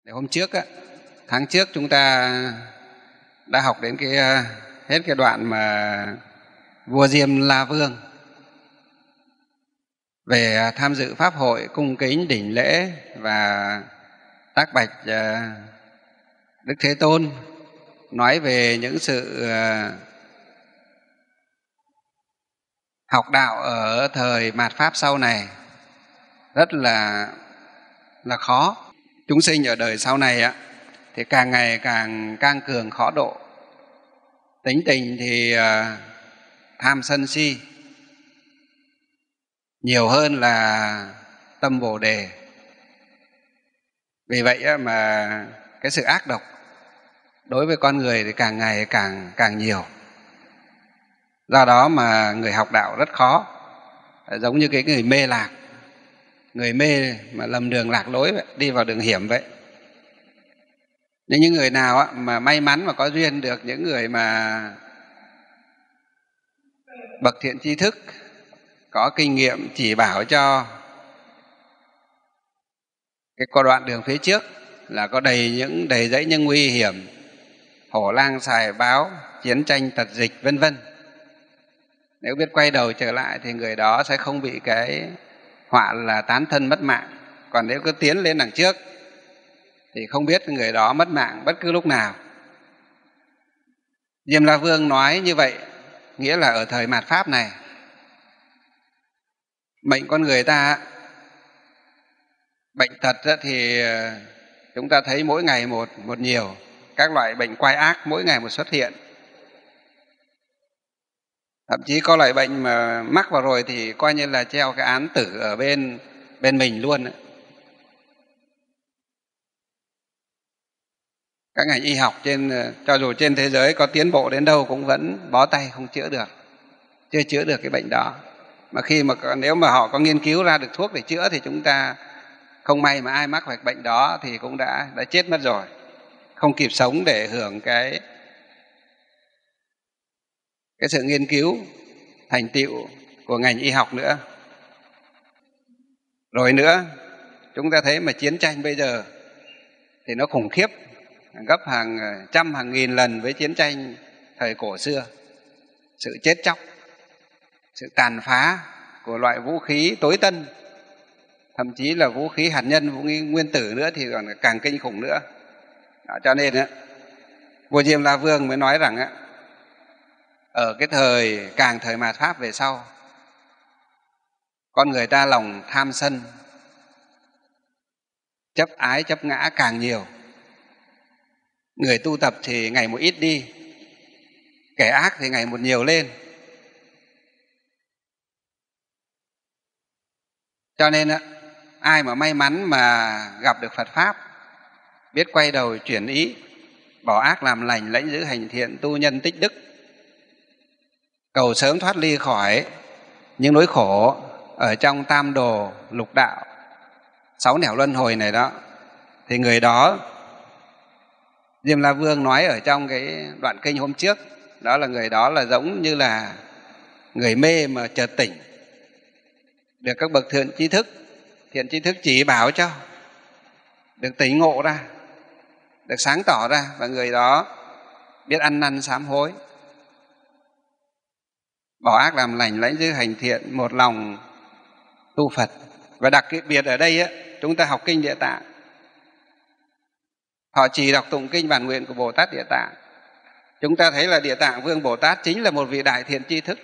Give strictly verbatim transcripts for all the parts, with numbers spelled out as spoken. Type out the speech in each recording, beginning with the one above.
Hôm trước á, tháng trước chúng ta đã học đến cái hết cái đoạn mà vua Diêm La Vương về tham dự pháp hội cung kính đỉnh lễ và tác bạch Đức Thế Tôn, nói về những sự học đạo ở thời mạt Pháp sau này rất là là khó. Chúng sinh ở đời sau này á thì càng ngày càng cang cường khó độ, tính tình thì tham sân si nhiều hơn là tâm Bồ Đề. Vì vậy mà cái sự ác độc đối với con người thì càng ngày càng càng nhiều. Do đó mà người học đạo rất khó, giống như cái người mê lạc, người mê mà lầm đường lạc lối vậy, đi vào đường hiểm vậy. Nhưng những người nào mà may mắn mà có duyên được những người mà bậc thiện tri thức có kinh nghiệm chỉ bảo cho cái con đoạn đường phía trước là có đầy những đầy dẫy những nguy hiểm, hổ lang xài báo, chiến tranh tật dịch vân vân. Nếu biết quay đầu trở lại thì người đó sẽ không bị cái họa là tán thân mất mạng. Còn nếu cứ tiến lên đằng trước thì không biết người đó mất mạng bất cứ lúc nào. Diêm La Vương nói như vậy nghĩa là ở thời mạt Pháp này, mệnh con người ta bệnh tật thì chúng ta thấy mỗi ngày một một nhiều, các loại bệnh quái ác mỗi ngày một xuất hiện. Thậm chí có loại bệnh mà mắc vào rồi thì coi như là treo cái án tử ở bên bên mình luôn. Các ngành y học trên, cho dù trên thế giới có tiến bộ đến đâu cũng vẫn bó tay không chữa được, chưa chữa được cái bệnh đó. Mà khi mà nếu mà họ có nghiên cứu ra được thuốc để chữa thì chúng ta không may mà ai mắc phải bệnh đó thì cũng đã đã chết mất rồi, không kịp sống để hưởng cái cái sự nghiên cứu thành tựu của ngành y học nữa. Rồi nữa, chúng ta thấy mà chiến tranh bây giờ thì nó khủng khiếp, gấp hàng trăm hàng nghìn lần với chiến tranh thời cổ xưa. Sự chết chóc, sự tàn phá của loại vũ khí tối tân, thậm chí là vũ khí hạt nhân, vũ khí nguyên tử nữa thì còn càng kinh khủng nữa. Đó, cho nên á, vua Diêm La Vương mới nói rằng á, ở cái thời càng thời mạt Pháp về sau, con người ta lòng tham sân, chấp ái chấp ngã càng nhiều. Người tu tập thì ngày một ít đi, kẻ ác thì ngày một nhiều lên. Cho nên á, ai mà may mắn mà gặp được Phật Pháp, biết quay đầu chuyển ý, bỏ ác làm lành, lãnh giữ hành thiện, tu nhân tích đức, cầu sớm thoát ly khỏi những nỗi khổ ở trong tam đồ lục đạo, sáu nẻo luân hồi này đó, thì người đó Diêm La Vương nói ở trong cái đoạn kinh hôm trước, đó là người đó là giống như là người mê mà chợt tỉnh, được các bậc thiện tri thức thiện tri thức chỉ bảo cho, được tỉnh ngộ ra, được sáng tỏ ra, và người đó biết ăn năn sám hối, bỏ ác làm lành, lãnh giữ hành thiện, một lòng tu Phật. Và đặc biệt ở đây á, chúng ta học kinh Địa Tạng, họ chỉ đọc tụng kinh bản nguyện của Bồ Tát Địa Tạng. Chúng ta thấy là Địa Tạng Vương Bồ Tát chính là một vị đại thiện tri thức.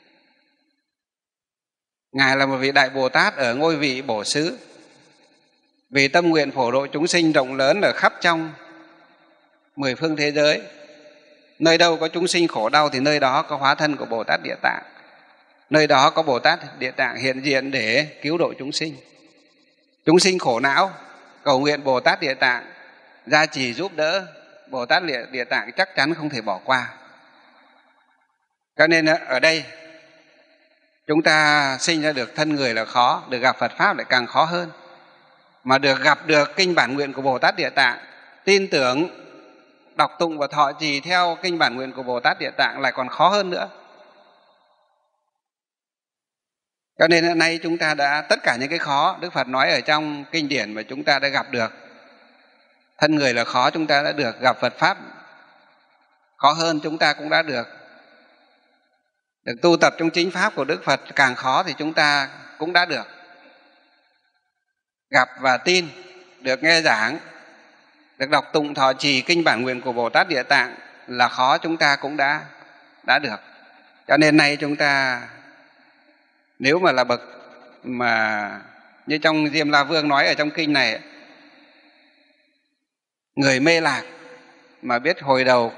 Ngài là một vị đại Bồ Tát ở ngôi vị bổ xứ, vì tâm nguyện phổ độ chúng sinh rộng lớn ở khắp trong mười phương thế giới. Nơi đâu có chúng sinh khổ đau thì nơi đó có hóa thân của Bồ Tát Địa Tạng, nơi đó có Bồ Tát Địa Tạng hiện diện để cứu độ chúng sinh. Chúng sinh khổ não, cầu nguyện Bồ Tát Địa Tạng gia trì giúp đỡ, Bồ Tát Địa Tạng chắc chắn không thể bỏ qua. Cho nên ở đây chúng ta sinh ra được thân người là khó, được gặp Phật Pháp lại càng khó hơn. Mà được gặp được kinh bản nguyện của Bồ Tát Địa Tạng, tin tưởng, đọc tụng và thọ trì theo kinh bản nguyện của Bồ Tát Địa Tạng lại còn khó hơn nữa. Cho nên hôm nay chúng ta đã, tất cả những cái khó Đức Phật nói ở trong kinh điển mà chúng ta đã gặp được, Thân người là khó chúng ta đã được, gặp Phật Pháp khó hơn chúng ta cũng đã được. Được tu tập trong chính Pháp của Đức Phật càng khó thì chúng ta cũng đã được. Gặp và tin, được nghe giảng, được đọc tụng thọ trì kinh bản nguyện của Bồ Tát Địa Tạng là khó chúng ta cũng đã đã được. Cho nên nay chúng ta nếu mà là bậc mà như trong Diêm La Vương nói ở trong kinh này, người mê lạc mà biết hồi đầu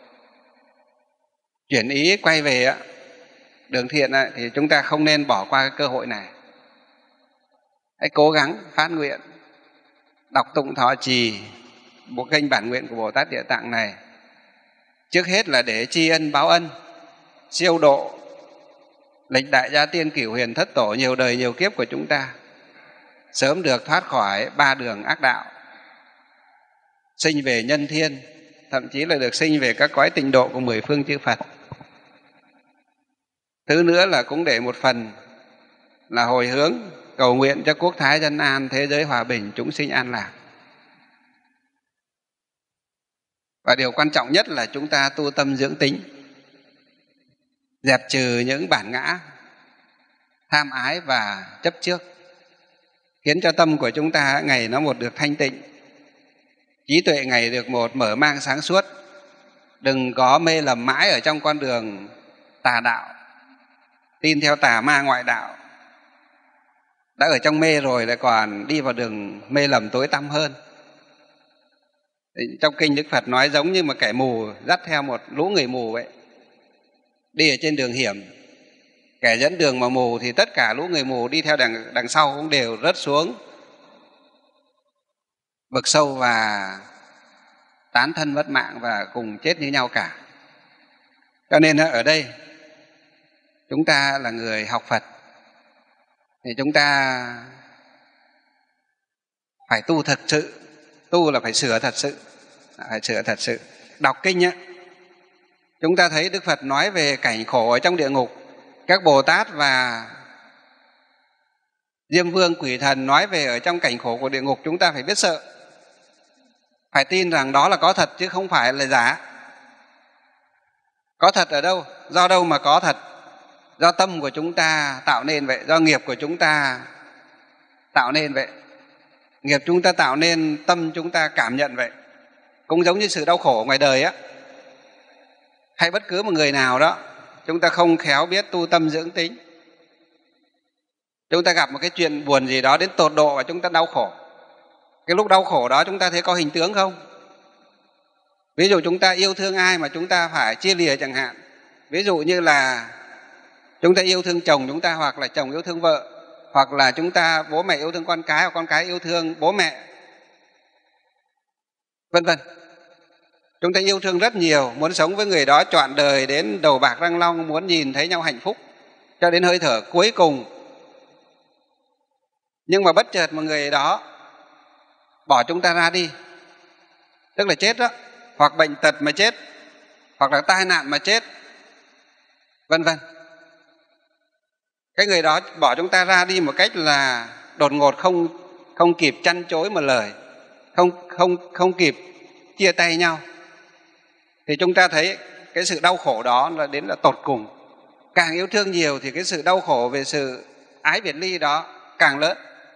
chuyển ý quay về đường thiện thì chúng ta không nên bỏ qua cái cơ hội này. Hãy cố gắng phát nguyện đọc tụng thọ trì bộ kinh bản nguyện của Bồ Tát Địa Tạng này, trước hết là để tri ân báo ân, siêu độ lịch đại gia tiên cửu huyền thất tổ nhiều đời nhiều kiếp của chúng ta, sớm được thoát khỏi ba đường ác đạo, sinh về nhân thiên, thậm chí là được sinh về các cõi tịnh độ của mười phương chư Phật. Thứ nữa là cũng để một phần là hồi hướng cầu nguyện cho quốc thái dân an, thế giới hòa bình, chúng sinh an lạc. Và điều quan trọng nhất là chúng ta tu tâm dưỡng tính, dẹp trừ những bản ngã tham ái và chấp trước, khiến cho tâm của chúng ta ngày nó một được thanh tịnh, trí tuệ ngày được một mở mang sáng suốt. Đừng có mê lầm mãi ở trong con đường tà đạo, tin theo tà ma ngoại đạo. Đã ở trong mê rồi lại còn đi vào đường mê lầm tối tăm hơn. Trong kinh Đức Phật nói giống như một kẻ mù dắt theo một lũ người mù vậy, đi ở trên đường hiểm, kẻ dẫn đường mà mù thì tất cả lũ người mù đi theo đằng, đằng sau cũng đều rớt xuống vực sâu và tán thân mất mạng và cùng chết như nhau cả. Cho nên ở đây chúng ta là người học Phật thì chúng ta phải tu thật sự. Tu là phải sửa thật sự, phải sửa thật sự. Đọc kinh á, chúng ta thấy Đức Phật nói về cảnh khổ ở trong địa ngục, các Bồ Tát và Diêm Vương quỷ thần nói về ở trong cảnh khổ của địa ngục, chúng ta phải biết sợ, phải tin rằng đó là có thật chứ không phải là giả. Có thật ở đâu? Do đâu mà có thật? Do tâm của chúng ta tạo nên vậy, do nghiệp của chúng ta tạo nên vậy. Nghiệp chúng ta tạo nên, tâm chúng ta cảm nhận vậy. Cũng giống như sự đau khổ ngoài đời á, hay bất cứ một người nào đó, chúng ta không khéo biết tu tâm dưỡng tính, chúng ta gặp một cái chuyện buồn gì đó đến tột độ và chúng ta đau khổ. Cái lúc đau khổ đó chúng ta thấy có hình tướng không? Ví dụ chúng ta yêu thương ai mà chúng ta phải chia lìa chẳng hạn. Ví dụ như là chúng ta yêu thương chồng chúng ta, hoặc là chồng yêu thương vợ, hoặc là chúng ta bố mẹ yêu thương con cái, hoặc con cái yêu thương bố mẹ, vân vân. Chúng ta yêu thương rất nhiều, muốn sống với người đó trọn đời đến đầu bạc răng long, muốn nhìn thấy nhau hạnh phúc cho đến hơi thở cuối cùng. Nhưng mà bất chợt một người đó bỏ chúng ta ra đi, tức là chết đó, hoặc bệnh tật mà chết, hoặc là tai nạn mà chết, vân vân. Cái người đó bỏ chúng ta ra đi một cách là đột ngột, không không kịp chăn chối một lời, không không không kịp chia tay nhau, thì chúng ta thấy cái sự đau khổ đó là đến là tột cùng. Càng yêu thương nhiều thì cái sự đau khổ về sự ái biệt ly đó càng lớn.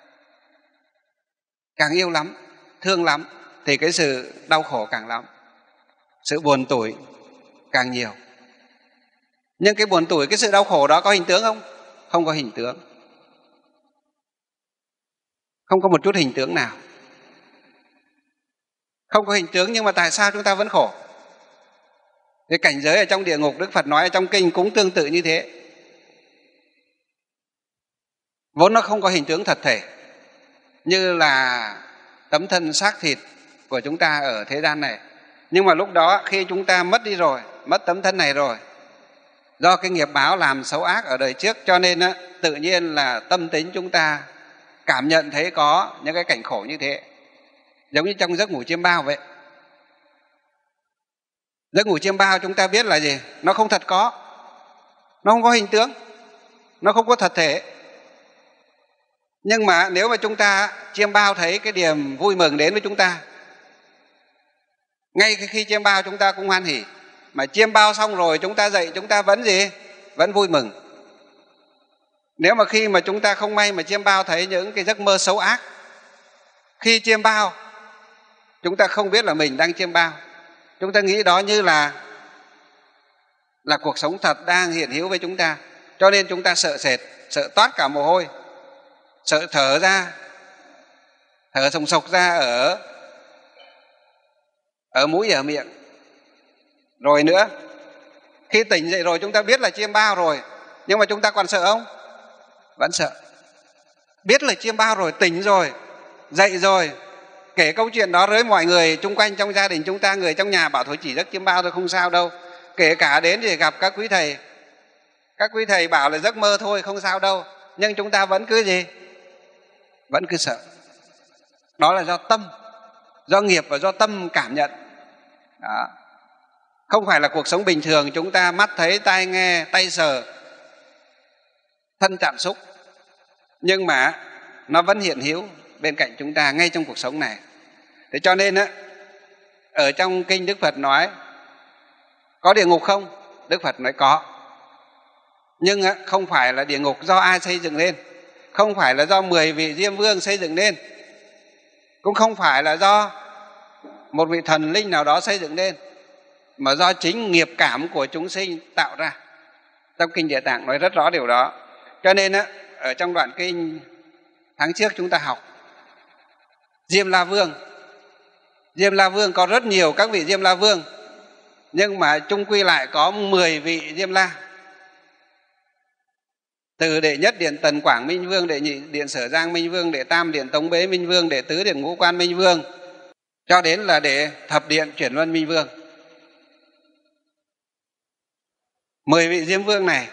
Càng yêu lắm, thương lắm thì cái sự đau khổ càng lắm, sự buồn tủi càng nhiều. Nhưng cái buồn tủi, cái sự đau khổ đó có hình tướng không? Không có hình tướng, không có một chút hình tướng nào. Không có hình tướng, nhưng mà tại sao chúng ta vẫn khổ? Cái cảnh giới ở trong địa ngục, Đức Phật nói ở trong kinh cũng tương tự như thế. Vốn nó không có hình tướng thật thể, như là tấm thân xác thịt của chúng ta ở thế gian này. Nhưng mà lúc đó khi chúng ta mất đi rồi, mất tấm thân này rồi, do cái nghiệp báo làm xấu ác ở đời trước, cho nên á, tự nhiên là tâm tính chúng ta cảm nhận thấy có những cái cảnh khổ như thế. Giống như trong giấc ngủ chiêm bao vậy. Giấc ngủ chiêm bao chúng ta biết là gì? Nó không thật có, nó không có hình tướng, nó không có thật thể. Nhưng mà nếu mà chúng ta chiêm bao thấy cái niềm vui mừng đến với chúng ta, Ngay khi chiêm bao chúng ta cũng hoan hỉ, mà chiêm bao xong rồi chúng ta dậy chúng ta vẫn gì? Vẫn vui mừng. Nếu mà khi mà chúng ta không may mà chiêm bao thấy những cái giấc mơ xấu ác, khi chiêm bao chúng ta không biết là mình đang chiêm bao, chúng ta nghĩ đó như là là cuộc sống thật đang hiện hữu với chúng ta, cho nên chúng ta sợ sệt, sợ toát cả mồ hôi, sợ thở ra, thở sồng sộc ra ở ở mũi, ở miệng. Rồi nữa, khi tỉnh dậy rồi chúng ta biết là chiêm bao rồi, nhưng mà chúng ta còn sợ không? Vẫn sợ. Biết là chiêm bao rồi, tỉnh rồi, dậy rồi, kể câu chuyện đó với mọi người chung quanh trong gia đình chúng ta, người trong nhà bảo thôi chỉ giấc chiêm bao thôi không sao đâu. Kể cả đến thì gặp các quý thầy, các quý thầy bảo là giấc mơ thôi không sao đâu, nhưng chúng ta vẫn cứ gì? Vẫn cứ sợ. Đó là do tâm, do nghiệp và do tâm cảm nhận. Đó. Không phải là cuộc sống bình thường chúng ta mắt thấy, tai nghe, tay sờ, thân chạm xúc, nhưng mà nó vẫn hiện hữu bên cạnh chúng ta ngay trong cuộc sống này. Thế cho nên á, ở trong kinh Đức Phật nói có địa ngục không? Đức Phật nói có. Nhưng á, không phải là địa ngục do ai xây dựng lên, không phải là do mười vị Diêm Vương xây dựng lên, cũng không phải là do một vị thần linh nào đó xây dựng lên, mà do chính nghiệp cảm của chúng sinh tạo ra. Trong kinh Địa Tạng nói rất rõ điều đó. Cho nên á, ở trong đoạn kinh tháng trước chúng ta học Diêm La Vương, Diêm La Vương có rất nhiều các vị Diêm La Vương, nhưng mà chung quy lại có mười vị Diêm La. Từ đệ nhất Điện Tần Quảng Minh Vương, đệ nhị Điện Sở Giang Minh Vương, đệ tam Điện Tống Bế Minh Vương, đệ tứ Điện Ngũ Quan Minh Vương, cho đến là đệ thập Điện Chuyển Luân Minh Vương. Mười vị Diêm Vương này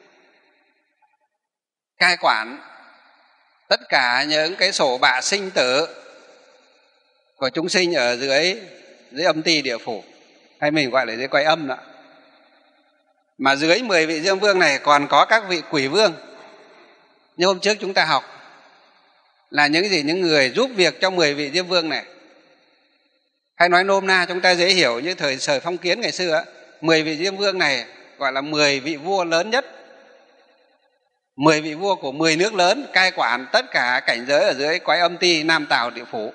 cai quản tất cả những cái sổ bạ sinh tử của chúng sinh ở dưới dưới âm ti địa phủ, hay mình gọi là dưới cõi âm đó. Mà dưới mười vị Diêm Vương này còn có các vị quỷ vương. Như hôm trước chúng ta học là những gì? Những người giúp việc cho mười vị Diêm Vương này. Hay nói nôm na chúng ta dễ hiểu như thời thời phong kiến ngày xưa, mười vị Diêm Vương này gọi là mười vị vua lớn nhất, mười vị vua của mười nước lớn, cai quản tất cả cảnh giới ở dưới cõi âm ti Nam Tào địa phủ.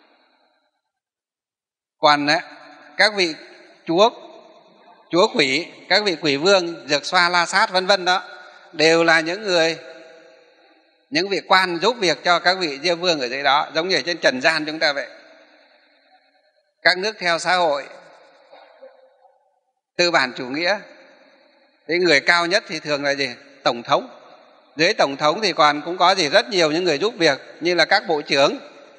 Còn các vị chúa chúa quỷ, các vị quỷ vương, Dược Xoa, La Sát vân vân đó, đều là những người, những vị quan giúp việc cho các vị Diêm Vương ở dưới đó, giống như ở trên trần gian chúng ta vậy. Các nước theo xã hội tư bản chủ nghĩa, cái người cao nhất thì thường là gì? Tổng thống. Dưới tổng thống thì còn cũng có gì? Rất nhiều những người giúp việc như là các bộ trưởng.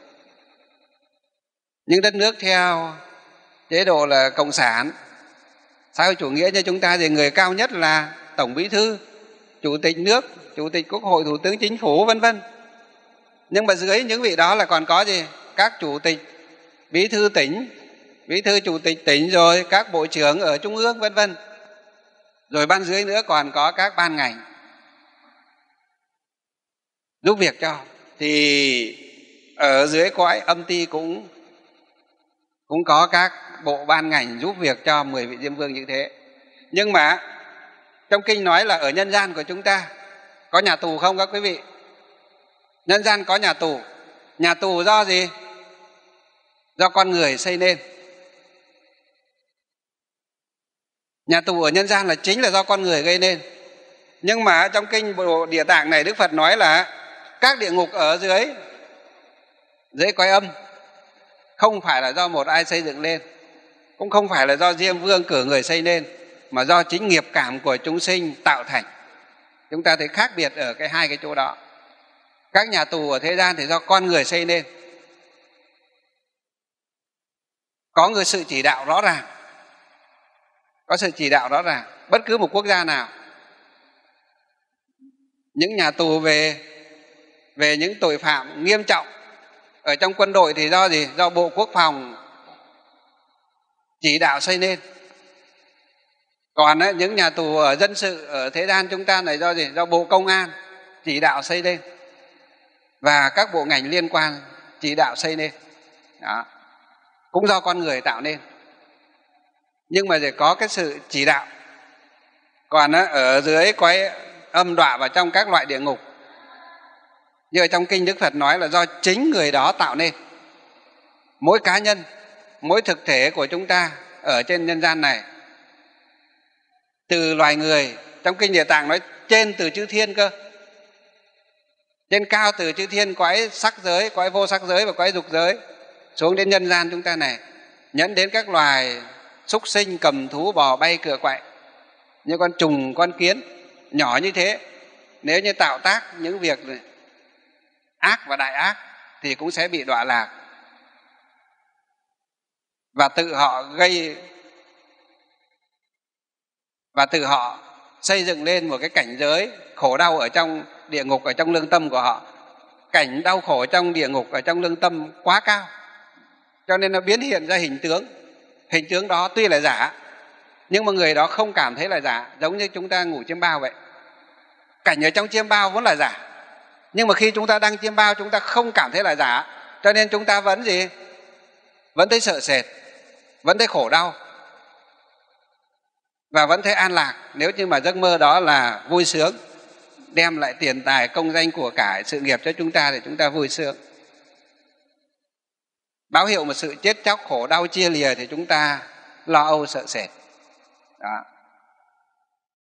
Những đất nước theo chế độ là cộng sản, xã hội chủ nghĩa như chúng ta thì người cao nhất là tổng bí thư, chủ tịch nước, chủ tịch quốc hội, thủ tướng chính phủ vân vân. Nhưng mà dưới những vị đó là còn có gì? Các chủ tịch, bí thư tỉnh, bí thư chủ tịch tỉnh, rồi các bộ trưởng ở trung ương vân vân. Rồi ban dưới nữa còn có các ban ngành giúp việc cho. Thì ở dưới cõi âm ti cũng cũng có các bộ ban ngành giúp việc cho mười vị Diêm Vương như thế. Nhưng mà trong kinh nói là ở nhân gian của chúng ta có nhà tù không các quý vị? Nhân gian có nhà tù. Nhà tù do gì? Do con người xây nên. Nhà tù ở nhân gian là chính là do con người gây nên. Nhưng mà trong kinh Bộ Địa Tạng này Đức Phật nói là các địa ngục ở dưới dưới cõi âm không phải là do một ai xây dựng lên, cũng không phải là do Diêm Vương cử người xây nên, mà do chính nghiệp cảm của chúng sinh tạo thành. Chúng ta thấy khác biệt ở cái hai cái chỗ đó. Các nhà tù ở thế gian thì do con người xây nên, có người sự chỉ đạo rõ ràng, có sự chỉ đạo rõ ràng. Bất cứ một quốc gia nào, những nhà tù về về những tội phạm nghiêm trọng ở trong quân đội thì do gì? Do Bộ Quốc phòng chỉ đạo xây nên. Còn ấy, những nhà tù ở dân sự ở thế gian chúng ta này do gì? Do Bộ Công an chỉ đạo xây nên và các bộ ngành liên quan chỉ đạo xây nên. Đó. Cũng do con người tạo nên. nhưng mà để có cái sự chỉ đạo. Còn ở dưới quái âm đọa vào trong các loại địa ngục, như ở trong kinh Đức Phật nói là do chính người đó tạo nên. Mỗi cá nhân, mỗi thực thể của chúng ta ở trên nhân gian này, từ loài người, trong kinh Địa Tạng nói trên từ chư thiên cơ, trên cao từ chư thiên, quái sắc giới, quái vô sắc giới và quái dục giới, xuống đến nhân gian chúng ta này, nhẫn đến các loài súc sinh, cầm thú, bò bay, cựa quậy, như con trùng, con kiến nhỏ như thế. Nếu như tạo tác những việc ác và đại ác thì cũng sẽ bị đọa lạc, và tự họ gây và tự họ xây dựng lên một cái cảnh giới khổ đau ở trong địa ngục, ở trong lương tâm của họ. Cảnh đau khổ trong địa ngục, ở trong lương tâm quá cao, cho nên nó biến hiện ra hình tướng. Hình tướng đó tuy là giả, nhưng mà người đó không cảm thấy là giả, giống như chúng ta ngủ chiêm bao vậy. Cảnh ở trong chiêm bao vốn là giả, nhưng mà khi chúng ta đang chiêm bao chúng ta không cảm thấy là giả, cho nên chúng ta vẫn gì? Vẫn thấy sợ sệt, vẫn thấy khổ đau, và vẫn thấy an lạc. Nếu như mà giấc mơ đó là vui sướng, đem lại tiền tài, công danh, của cải, sự nghiệp cho chúng ta thì chúng ta vui sướng. Báo hiệu một sự chết chóc, khổ đau, chia lìa thì chúng ta lo âu sợ sệt. Đó.